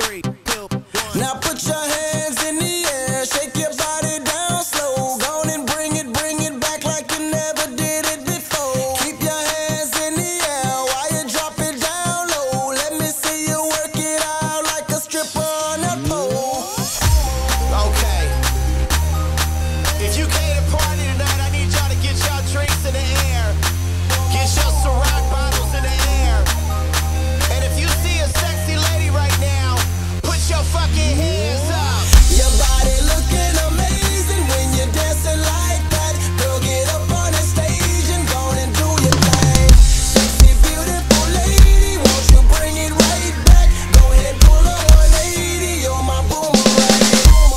3, 2, 1. Now put your hands in the air, shake your body down slow. Go on and bring it back like you never did it before. Keep your hands in the air while you drop it down low. Let me see you work it out like a stripper on a pole. Okay. If you came to party tonight, I need y'all to get y'all drinks in the air. Get your Ciroc bottles in the air. And if you see a sexy lady right now, put your fucking hands up. Your body looking amazing when you're dancing like that. Girl, get up on the stage and go on and do your thing. Sexy, beautiful lady, won't you bring it right back? Go ahead, pull a 180, you're my boomerang.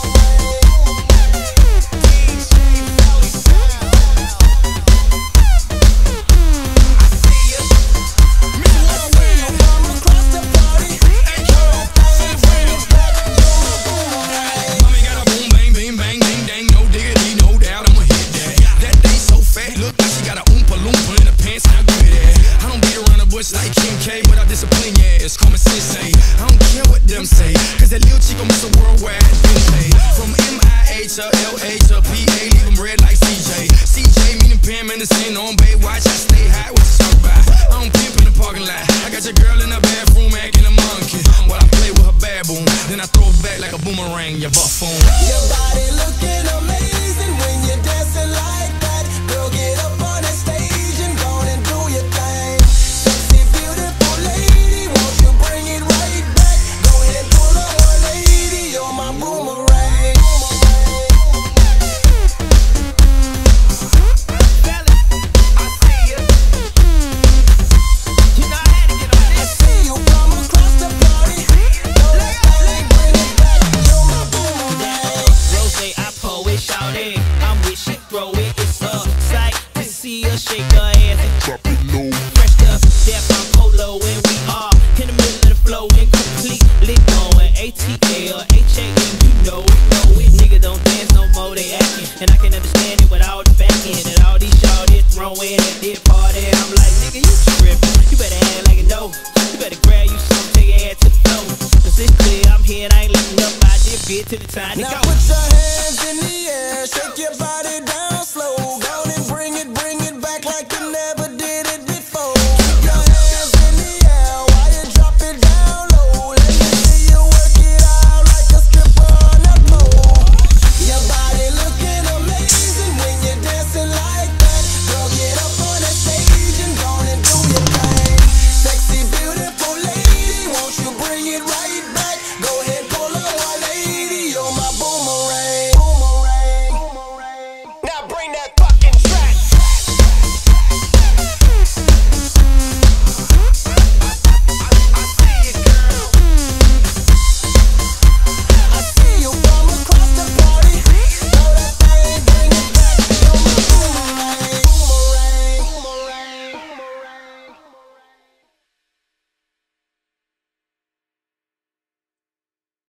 DJ Belly Sound. I see you. From across the party, and you're a thing, bring it back, you're my boomerang. Mommy got a boom, bang, bing, bang, ding, dang, no diggity, no doubt, I'ma hit that. That thing so fat, look like she got a oompa loompa in her pants, and I agree with that. I don't beat around the bush like Kim K, but I discipline, yeah, it's common sense, say. I don't care what them say, cause that little chico makes a worldwide display. From MIA to LA to PA, leave them red like CJ. CJ meaning Pam Anderson on Baywatch, I stay high with the surf by. I don't pimp in the parking lot, I got your girl in the bathroom acting a monkey. While I play with her baboon, then I throw it back like a boomerang, you buffoon. Your body looking amazing when you're dancing like that. Girl, get up on that stage and go on and do your thing. Sexy, beautiful lady, won't you bring it right back? Go ahead, pull a 180, you're my boomerang. I see you. You know I had to get on I this. see you from across the party. Do that thing, bring it back, you're my boomerang. Rose, I pull it, shout it. I'm with she throw it. It's a sight to see her shake her ass and drop it low. Fresh up, step on polo, and we are in the middle of the flow and completely going ATL, HAM, you know it. Nigga don't dance no more, they acting, and I can understand it with all the back end and all these y'all that throwing at this party. I'm like, nigga, you trippin'. You better act like a no. You better grab you something, take your ass to the floor. Cause it's clear I'm here and I ain't letting up. I did get to the time to Now go. put your